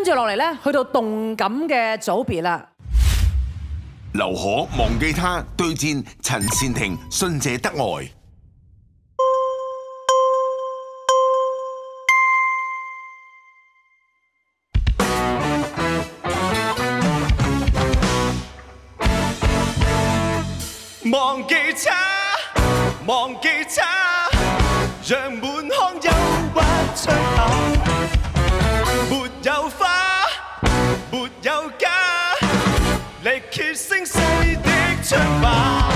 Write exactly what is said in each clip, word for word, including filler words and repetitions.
住落嚟咧，去到動感嘅組別啦。 劉可忘記他對戰陳善婷，信者得愛。 忘記他，忘記他，讓滿腔憂鬱吹下。沒有花，沒有家，力竭聲嘶的唱吧。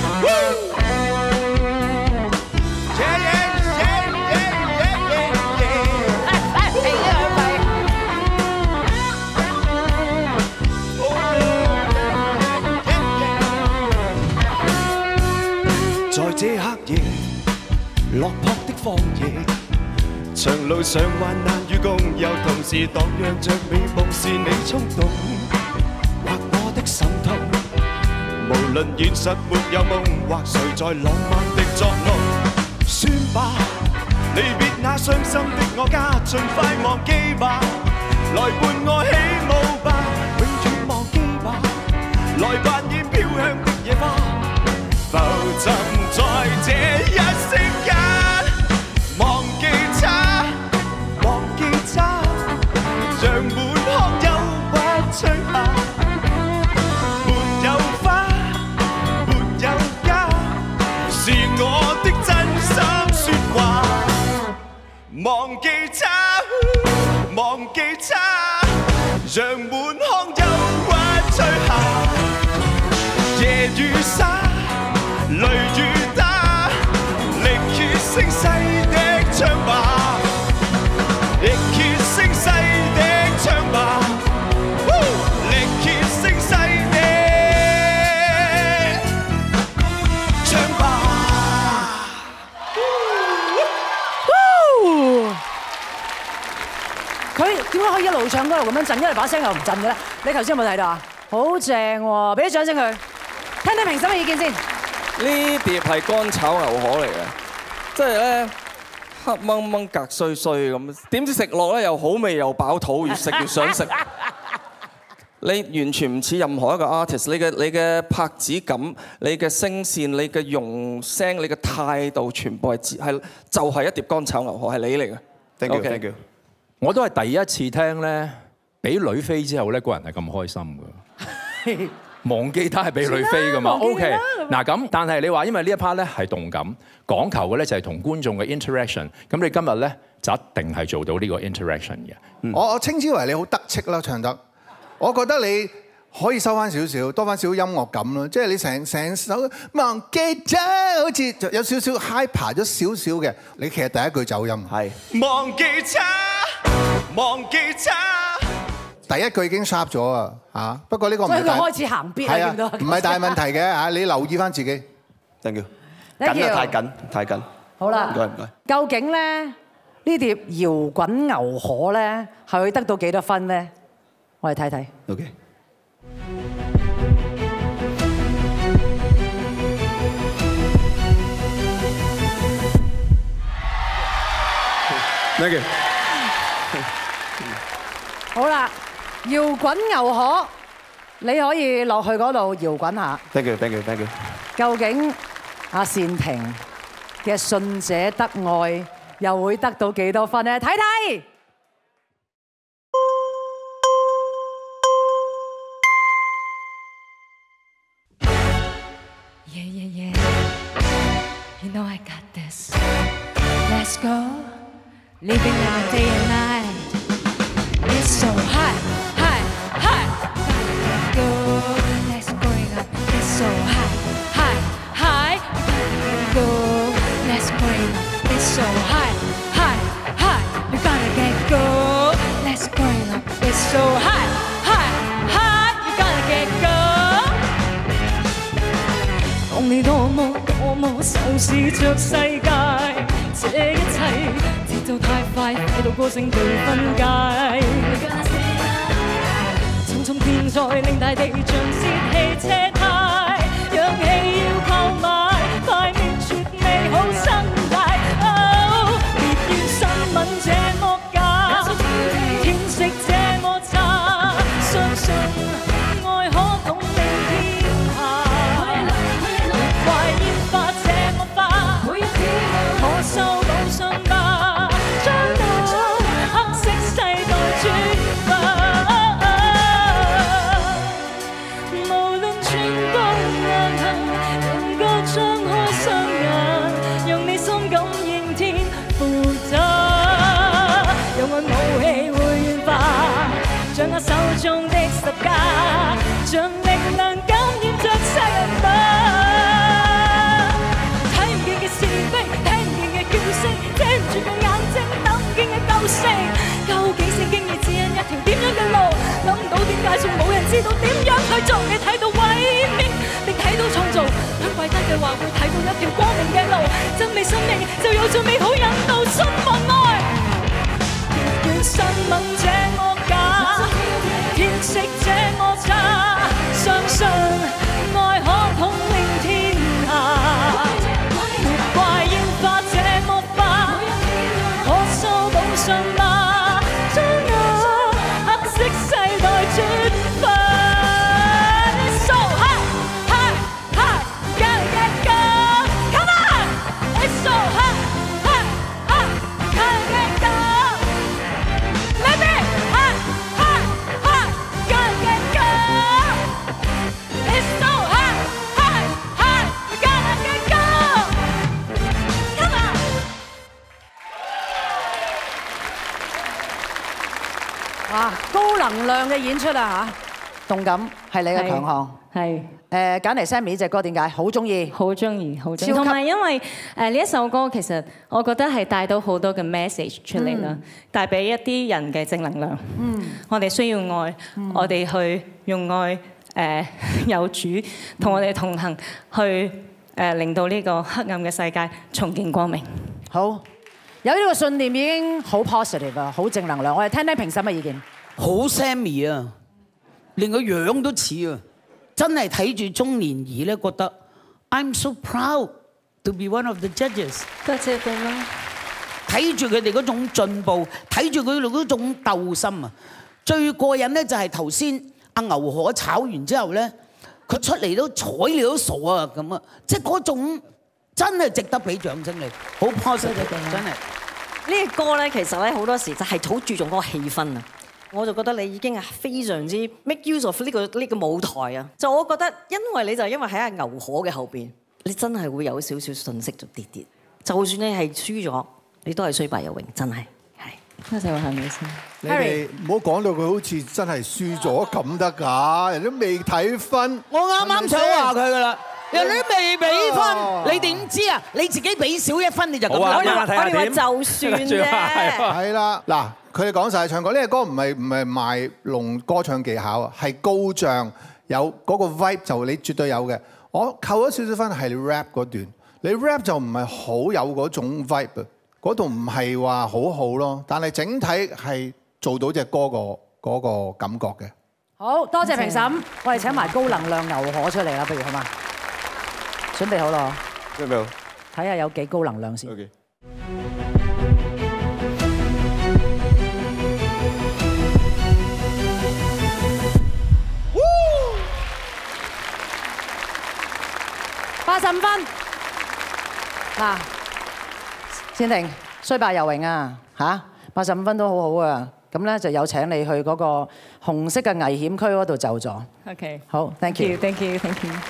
在這黑夜，落魄的荒野，長路上患難與共，又同時蕩漾着美夢，是你衝動，或我的心痛。無論現實沒有夢，或誰在浪漫的作弄，算吧，離別那傷心的我家，盡快忘記吧，來伴我起舞吧，永遠忘記吧，來扮演飄香的野花。浮沉在這一息間，忘記他，忘記他，讓滿腔憂鬱吹下。沒有花，沒有家，是我的真心説話。忘記他，忘記他，讓滿腔憂鬱吹下。夜與沙。淚與打，力竭聲嘶的唱吧，力竭聲嘶的唱吧，力竭聲嘶的唱吧。 佢點解可以一路唱歌一路咁樣震？因為把聲又唔震嘅咧。你頭先有冇睇到啊？好正喎！俾啲掌聲佢，聽聽評審嘅意見先。 呢碟係乾炒牛河嚟嘅，即係咧黑掹掹格衰衰咁，點知食落咧又好味又飽肚，越食越想食。你完全唔似任何一個 artist， 你嘅你嘅拍子感、你嘅聲線、你嘅用聲、你嘅態度，全部係係就係一碟乾炒牛河，係你嚟嘅。 Thank you, thank you。 我都係第一次聽咧，俾女飛之後咧，個人係咁開心㗎。忘記他係俾女飛㗎嘛 ？OK， 嗱咁，但係你話因為呢一 part 咧係動感，講求嘅咧就係同觀眾嘅 interaction。咁你今日咧就一定係做到呢個 interaction 嘅。 我我稱之為你好得戚啦，唱得。我覺得你可以收翻少少，多翻少少音樂感咯。即係你成成首忘記他，好似有少少 hyper 咗少少嘅。你其實第一句走音係忘記他，忘記他。 第一句已經 sharp 咗啊！嚇，不過呢個唔係， 所以佢開始行邊啊，見到唔係大問題嘅嚇，你留意翻自己。 Thank you。 緊啊， 太緊，太緊。 好啦， 唔該唔該。 究竟咧呢碟搖滾牛河咧係會得到幾多分咧？我哋睇睇。 OK。Thank you。 好啦。搖滾牛河，你可以落去嗰度搖滾下。 Thank you, thank you, thank you。 究竟阿善婷嘅信者得愛又會得到幾多分呢？睇睇。 Yeah, yeah, yeah. You know I got this. Let's go. Living our day and night. It's so high. Let's going up, it's so high, high, high. Go, let's going up, it's so high, high, high. We're gonna get go. Let's going up, it's so high, high, high. We're gonna get go. 當你多麼多麼仇視着世界，這一切節奏太快，快到歌聲被分解。天災令大地像泄氣車胎，氧氣要購買，快滅絕美好生態。哦，別怨新聞這麼假，天色這麼中的十架，像力量感染着世人吧。睇唔見嘅是非，聽唔見嘅叫聲，遮住個眼睛，等唔見嘅救星。究竟聖經已指引一條點樣嘅路？諗唔到點解仲冇人知道點樣去做？你睇到毀滅，定睇到創造？佢跪低嘅話會睇到一條光明嘅路。真美生命就有最美好引導，信望愛。願神問這惡假，天色這惡詐，相信愛可統領天下。沒怪煙花這惡法，可修補信嗎？將那黑色世代轉化。So high, high, high, gotta get go. Come on, it's so high, high, high, gotta get go. Let me high, high, high, gotta get go. It's so high, high, high, gotta get go. Come on. 哇！高能量嘅演出啊嚇，動感係你嘅強項。 係誒揀嚟 Sammy 呢隻歌點解？好中意， 好中意，好中意。 超級同埋因為誒呢一首歌其實我覺得係帶到好多嘅 message 出嚟啦，帶俾一啲人嘅正能量。嗯，我哋需要愛，我哋去用愛誒有主同我哋同行，去誒令到呢個黑暗嘅世界重見光明。 好，有呢個信念已經好 positive 啊，好正能量。我哋聽聽評審嘅意見。 好 Sammy 啊，連個樣都似啊！真係睇住中年兒咧，覺得 I'm so proud to be one of the judges。 多謝你啦！ 睇住佢哋嗰種進步，睇住佢哋嗰種鬥心啊！最過癮咧就係頭先阿牛河炒完之後咧，佢出嚟都睬你都傻啊咁啊！即係嗰種真係值得俾掌聲你，好 positive 真係。 呢個歌咧，其實咧好多時就係好注重嗰個氣氛啊！我就覺得你已經係非常之 make use of 呢個呢個舞台啊！就我覺得，因為你就因為喺阿牛河嘅後邊，你真係會有少少信息就跌跌。就算你係輸咗，你都係雖敗猶榮，真係係。 多謝我係咪先？ 你哋唔好講到佢好似真係輸咗咁得㗎，人都未睇分。 我啱啱想話佢噶啦，人哋都未俾分，你點知啊？你自己俾少一分你就咁諗。 我哋話就算啫。 係啦，嗱。佢哋講晒唱歌，呢個歌唔係唔係賣弄歌唱技巧啊，係高漲，有嗰個 vibe 就你絕對有嘅。我扣咗少少分係你 rap 嗰段，你 rap 就唔係好有嗰種 vibe，嗰度唔係話好好咯，但係整體係做到隻歌個嗰個感覺嘅。 好多謝評審，我哋請埋高能量牛河出嚟啦，不如好嘛？準備好咯， 準備好， 睇下有幾高能量先。 OK。 八十五分，嗱，倩婷雖敗猶榮啊，嚇，八十五分都好好啊，咁咧就有請你去嗰個紅色嘅危險區嗰度就咗。 OK， 好 ，thank you，thank you，thank you。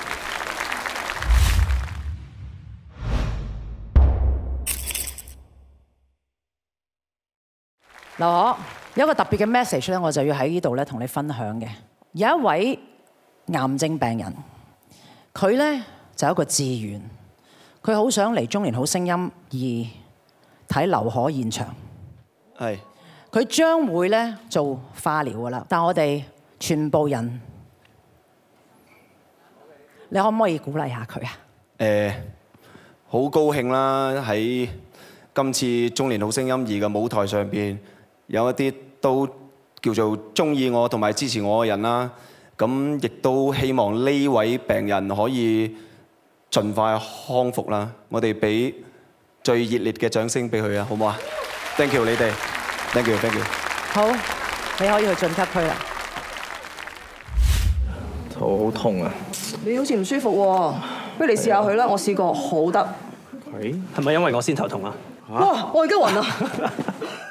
劉可有一個特別嘅 message 咧，我就要喺呢度咧同你分享嘅。有一位癌症病人，佢咧。就有一個志願，佢好想嚟中年好聲音二睇劉可現場。係，佢將會咧做化療噶啦，但我哋全部人，你可唔可以鼓勵下佢啊？ 誒，好高興啦！喺今次中年好聲音二嘅舞台上邊，有一啲都叫做中意我同埋支持我嘅人啦。咁亦都希望呢位病人可以盡快康復啦！我哋俾最熱烈嘅掌聲俾佢啊，好唔好啊 ？Thank you 你哋 ，Thank you，Thank you。 好，你可以去晉級區啦。 肚好痛啊！ 你好似唔舒服喎，不如你試下佢啦，我試過好得。 係係咪因為我先頭痛啊？ 哇！我而家暈啊！